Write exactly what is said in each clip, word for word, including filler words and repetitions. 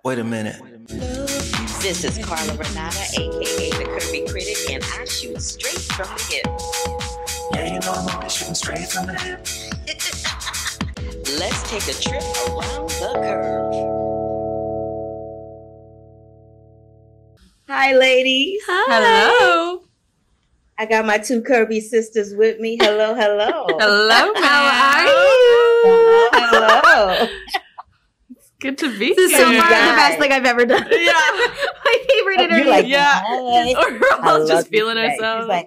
Wait a minute. This is Carla Renata, aka the Curvy Critic, and I shoot straight from the hip. Yeah, you know I'm always shooting straight from the hip. Let's take a trip around the curve. Hi, ladies. Hi. Hello. I got my two curvy sisters with me. Hello, hello. Hello, how are you? Hello. Good to be this here. This is so far the best thing I've ever done. Yeah. My favorite Oh, interview. like, yeah. hey. We're all just feeling ourselves. Like,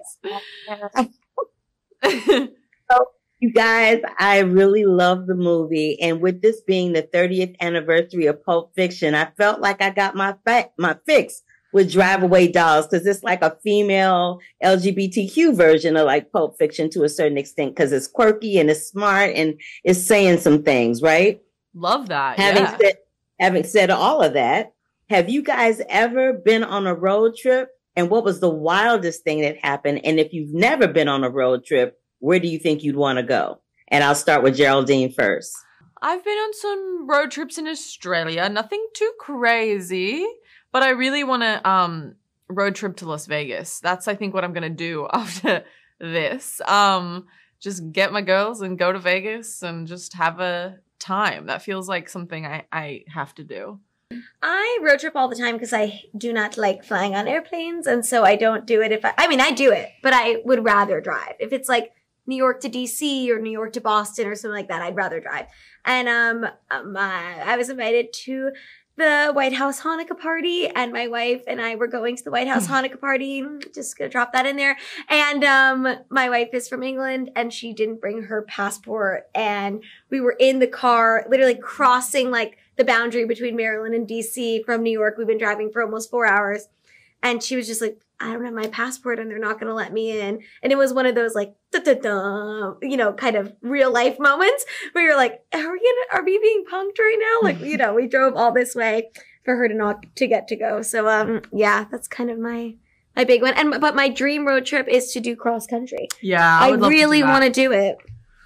so, you guys, I really love the movie. And with this being the thirtieth anniversary of Pulp Fiction, I felt like I got my fa- my fix with Drive Away Dolls, because it's like a female L G B T Q version of like Pulp Fiction to a certain extent, because it's quirky and it's smart and it's saying some things, right? Love that. Having yeah. said, having said all of that, have you guys ever been on a road trip? And what was the wildest thing that happened? And if you've never been on a road trip, where do you think you'd want to go? And I'll start with Geraldine first. I've been on some road trips in Australia. Nothing too crazy, but I really want to um, road trip to Las Vegas. That's, I think, what I'm going to do after this. Um, just get my girls and go to Vegas and just have a time. That feels like something I, I have to do. I road trip all the time because I do not like flying on airplanes, and so I don't do it if I, I mean, I do it, but I would rather drive. If it's like New York to D C or New York to Boston or something like that, I'd rather drive. And um, um uh, I was invited to the White House Hanukkah party, and my wife and I were going to the White House Hanukkah party. Just gonna drop that in there. And um, my wife is from England, and she didn't bring her passport, and we were in the car, literally crossing like the boundary between Maryland and D C from New York. We've been driving for almost four hours, and she was just like, I don't have my passport and they're not going to let me in. And it was one of those like, da, da, da, you know, kind of real life moments where you're like, are we gonna, are we being punked right now? Like, you know, we drove all this way for her to not, to get to go. So, um, yeah, that's kind of my, my big one. And, but my dream road trip is to do cross country. Yeah. I, I really want to do it.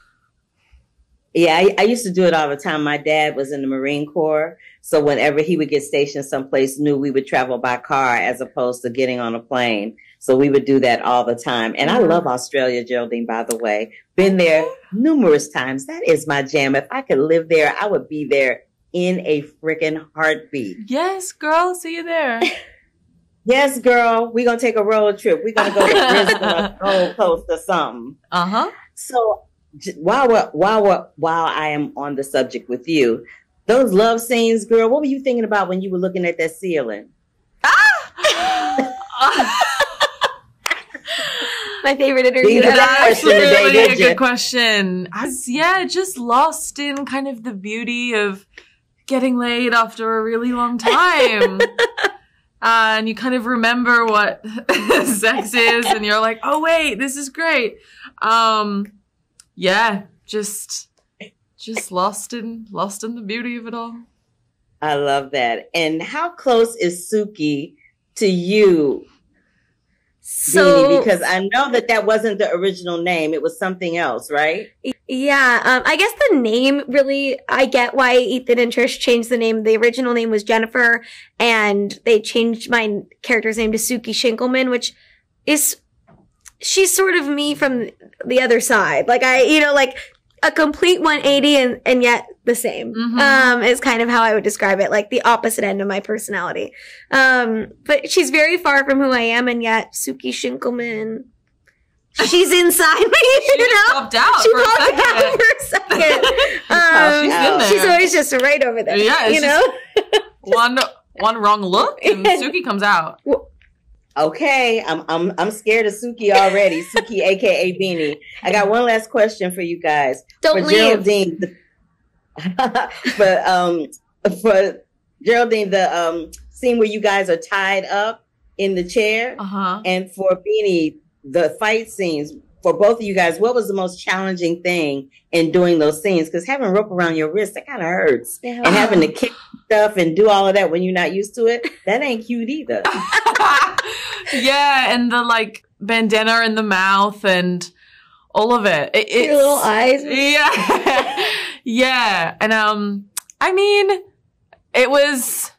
Yeah, I, I used to do it all the time. My dad was in the Marine Corps. So whenever he would get stationed someplace new, we would travel by car as opposed to getting on a plane. So we would do that all the time. And I love Australia, Geraldine, by the way. Been there numerous times. That is my jam. If I could live there, I would be there in a freaking heartbeat. Yes, girl. See you there. Yes, girl. We're going to take a road trip. We're going to go to Brisbane or Gold Coast or something. Uh-huh. So while we're, while we're, while I am on the subject with you, those love scenes, girl, what were you thinking about when you were looking at that ceiling? Ah! My favorite interview. That's today, really did a you? good question. I was, yeah, just lost in kind of the beauty of getting laid after a really long time. uh, and you kind of remember what sex is, and you're like, oh, wait, this is great. Um, yeah, just... Just lost in lost in the beauty of it all. I love that. And how close is Suki to you, So, Beanie? Because I know that that wasn't the original name. It was something else, right? yeah, um, I guess the name really, I get why Ethan and Trish changed the name. The original name was Jennifer, and they changed my character's name to Suki Shinkelman, which is, she's sort of me from the other side. Like I, you know, like, a complete one eighty and, and yet the same, Mm-hmm. um, is kind of how I would describe it, like the opposite end of my personality. Um, but she's very far from who I am, and yet Suki Shinkelman, she's inside me, She you just know? popped out She for a popped second. out for a second. Oh, she's Um, in there. she's always just right over there, Yeah, it's you know? one one wrong look and Suki comes out. Okay, I'm I'm I'm scared of Suki already. Suki, aka Beanie. I got one last question for you guys. Don't for leave. Geraldine, for um for Geraldine, the um scene where you guys are tied up in the chair, Uh-huh. and for Beanie, the fight scenes. For both of you guys, what was the most challenging thing in doing those scenes? Because having rope around your wrist, that kind of hurts. Yeah. And having to kick stuff and do all of that when you're not used to it, that ain't cute either. Yeah, and the like bandana in the mouth and all of it. it Your little eyes. Yeah. Yeah. And um I mean, it was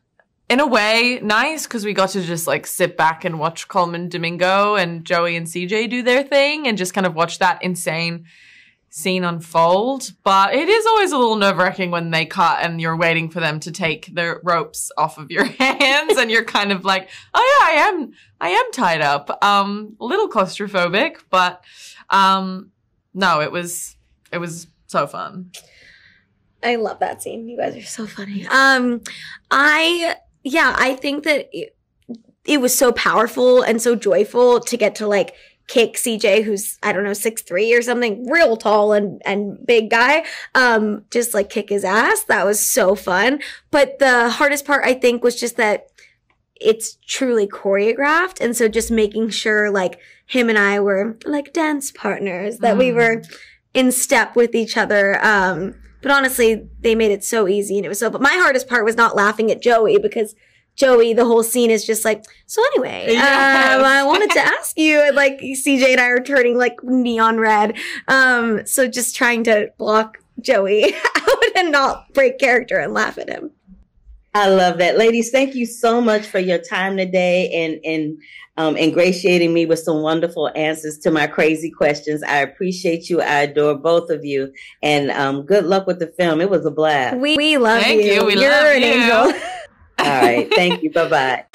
in a way, nice because we got to just like sit back and watch Coleman Domingo and Joey and C J do their thing and just kind of watch that insane scene unfold. But it is always a little nerve-wracking when they cut and you're waiting for them to take the ropes off of your hands and you're kind of like, oh yeah, I am I am tied up. Um a little claustrophobic, but um no, it was it was so fun. I love that scene. You guys are so funny. Um I yeah, I think that it, it was so powerful and so joyful to get to like kick C J, who's, I don't know, six three or something, real tall and, and big guy, um, just like kick his ass. That was so fun. But the hardest part, I think, was just that it's truly choreographed. And so just making sure like him and I were like dance partners, that mm. we were in step with each other. Um, but honestly, they made it so easy and it was so, but my hardest part was not laughing at Joey because Joey, the whole scene is just like, so anyway, yes. um, I wanted to ask you, and like C J and I are turning like neon red. Um, so just trying to block Joey out and not break character and laugh at him. I love that. Ladies, thank you so much for your time today and, and um, ingratiating me with some wonderful answers to my crazy questions. I appreciate you. I adore both of you. And um, good luck with the film. It was a blast. We, we love thank you. you. We You're love an you. angel. All right. Thank you. Bye-bye.